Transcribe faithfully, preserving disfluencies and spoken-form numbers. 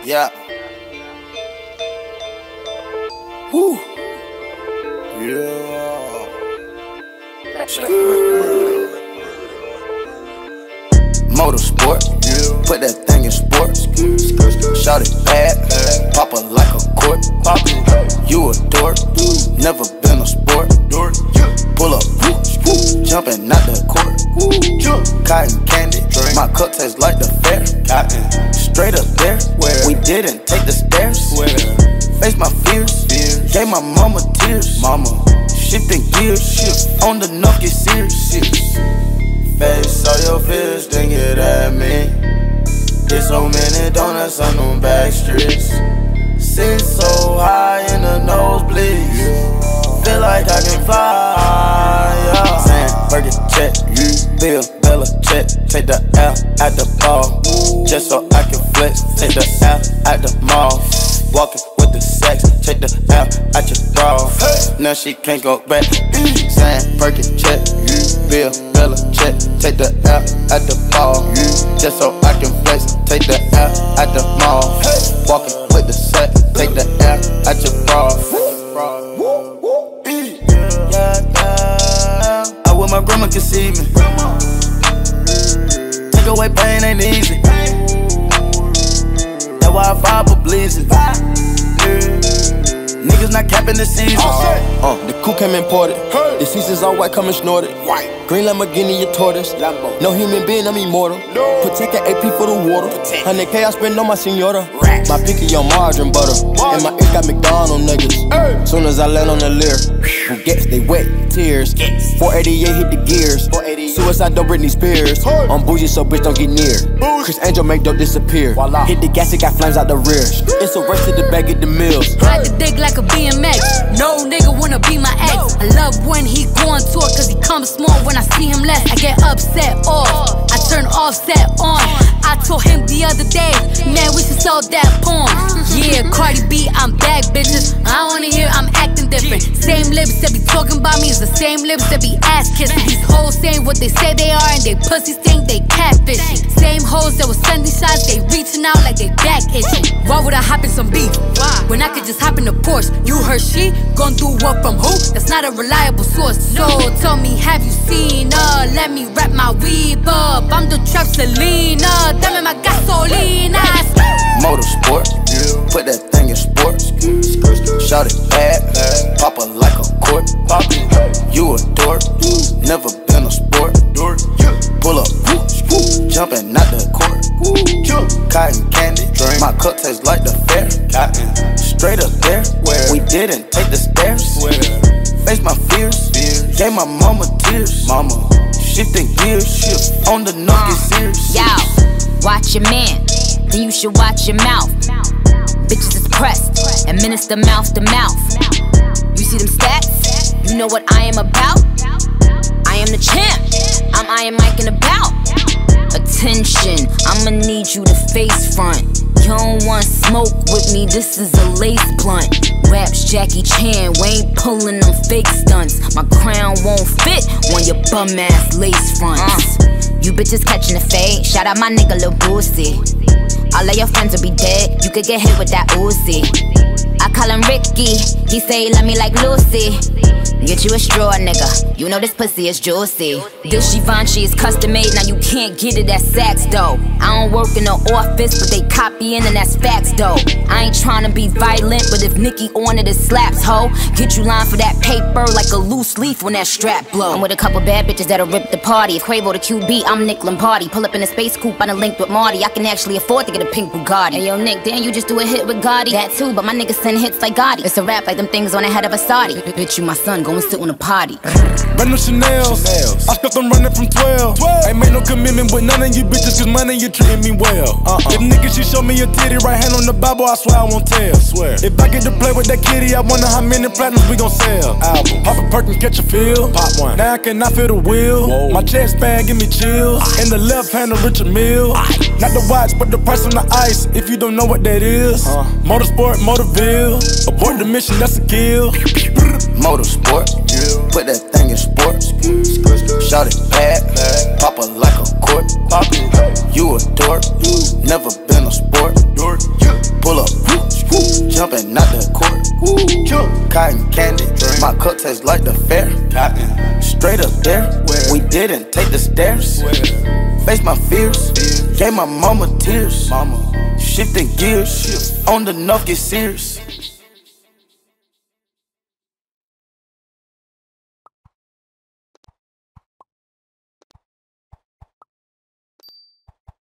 Yeah. Woo. Yeah. Motorsport. Yeah. Put that thing in sports. Shout it bad. Pop it like a court. Pop it. You a dork. Never been a sport. Pull up. Jumping out the court. Cotton candy. My cup tastes like the fair. Straight up there. We didn't take the stairs. Face my fears. Gave my mama tears. Mama. Shifting gears. On the knock, get serious. Face all your fears, then get at me. There's so many donuts on them back streets. Sit so high in the nosebleeds. Feel like I can fly, yeah. Saying, Burger check, Bill, Bella check. Take the L at the ball, just so I can flex. Take the L at the mall, walking with the sex. Take the L at your bra, now she can't go back. Saying, Burger check, Bill, Bella check. Take the L at the ball, just so I can flex. Take the L at the mall, walking with the sex. Take the L at your bra. I wish my grandma could see me. Take away pain ain't easy. That's why I vibe for bleezing. Niggas not capping the season. Uh, the coupe came imported. The seasons all white, coming snorted. Green Lamborghini, your tortoise. No human being, I'm immortal. Protect an A P for the water. one hundred K I spend on my senora. My pinky on margarine butter. And my ink got McDonald's niggas. Soon as I land on the Lear, who gets they wet tears. four eighty-eight hit the gears. Suicide don't Britney Spears. I'm bougie, so bitch don't get near. Chris Angel make dope disappear. Hit the gas, it got flames out the rear. It's a race to the back at the mills. Ride the dick like a B M X. No nigga wanna be my ex. I love when he go on tour, cause he comes small. When I see him less, I get upset off. I turn offset on. I told him the other day, man, we should sell that porn. Yeah, Cardi B, I'm back, bitches. I wanna hear I'm acting different. Same lips that be talking about me is the same lips that be ass kissing. These hoes saying what they say they are, and they pussies think they catfishing. Same hoes that was sending shots, they reaching out like they back itching. Why would I hop in some beef when I could just hop in the Porsche? You heard she gon' do what from who? That's not a reliable source. So tell me, have you seen her? Let me wrap my weave up. I'm the trap Selena. Dame my gasolina. Motorsport, put that thing in sports. Shout it bad, pop it like a court. You a dork, never been a sport. Pull up, jumping out the court. Cotton candy, my cup tastes like the fair. Straight up there, we didn't take the stairs. Face my fears, gave my mama tears. Mama, shifting gears, on the knock, get serious. Yo, watch your man, then you should watch your mouth. Bitches is pressed, administer mouth to mouth. You see them stats? You know what I am about? I am the champ, I'm Iron Mike and about. Attention, I'ma need you to face front. You don't want smoke with me, this is a lace blunt. Raps Jackie Chan, we ain't pulling them fake stunts. My crown won't fit on your bum ass lace fronts. uh, You bitches catching the fade, shout out my nigga Lil Boosie. All of your friends will be dead, you could get hit with that Uzi. I call him Ricky, he say he love me like Lucy. Get you a straw, nigga, you know this pussy is juicy. This Givenchy is custom made, now you can't get it at Saks though. I don't work in the office, but they copying and that's facts though. I ain't tryna be violent, but if Nicki on it, it slaps, ho. Get you line for that paper like a loose leaf when that strap blow. I'm with a couple bad bitches that'll rip the party. If Quavo the Q B, I'm Nick Lombardi. Pull up in a space coupe, I done linked with Marty. I can actually afford to get a pink Bugatti. Hey yo Nick, damn you just do a hit with Gotti. That too, but my niggas send hits like Gotti. It's a rap like them things on the head of a Saudi. Bitch, you my son, go and sit on a potty. Brand new Chanel's, I stuck them running from twelve. Ain't made no commitment with none of you bitches, cause money you treating me well. uh -uh. If niggas she show me your titty, right hand on the Bible, I swear I won't tell. Swear. If I get to play with that kitty, I wonder how many platinums we gon' sell. Album. Pop a Perkin, catch a feel. Pop one. Now I cannot feel the wheel. Whoa. My chest bag give me chills. In the left hand of Richard Mille. Not the watch, but the price on the ice. If you don't know what that is, uh. Motorsport, Motorville. Abort the mission, that's a kill. Motorsport, put that thing in sports. Shout it bad, pop it like a court. You a dork, never been a sport. cotton candy. My cup tastes like the fair. Straight up there, we didn't take the stairs. Face my fears, gave my mama tears. Shifting gears, on the nuff, get serious.